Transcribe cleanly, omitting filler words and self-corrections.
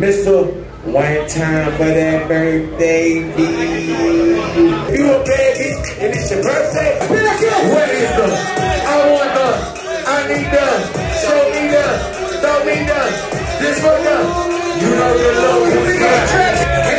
Crystal, one time for that birthday beat. You a baby, and it's your birthday. What is the? I want the, I need the, show me the, throw me the, this for the. You know the love.